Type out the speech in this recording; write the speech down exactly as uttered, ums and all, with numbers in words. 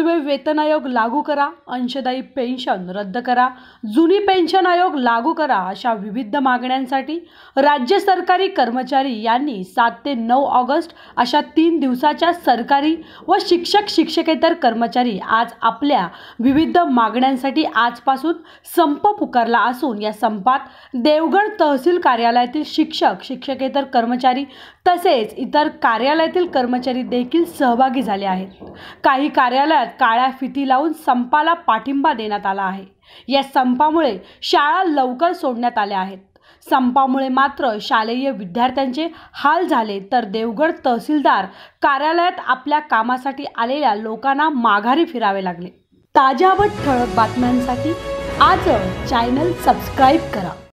वाजवे वेतन आयोग लागू करा, अंशदायी पेन्शन रद्द करा, जुनी पेन्शन आयोग लागू करा अशा विविध मागण्यांसाठी राज्य सरकारी कर्मचारी यांनी सात ते नऊ ऑगस्ट अशा तीन दिवसाच्या सरकारी व शिक्षक शिक्षकेतर कर्मचारी आज आपल्या विविध मागण्यांसाठी आजपासून संप पुकारला असून या संपात देवगड तहसील कार्यालयातील शिक्षक शिक्षकेतर कर्मचारी तसेच इतर कार्यालयातील कर्मचारी देखील सहभागी झाले आहेत। काही कार्यालयात काळ्या फिती लावून संपाला पाठिंबा देण्यात आला आहे। या संपामुळे शाळा लवकर सोडण्यात आल्या आहेत। संपामुळे मात्र शालेय विद्यार्थ्यांचे हाल झाले तर देवगड तहसीलदार कार्यालयात आपल्या कामासाठी आलेल्या लोकांना माघारी फिरावे लागले। ताज्या व ठळक बातम्यांसाठी आज चॅनल सबस्क्राइब करा।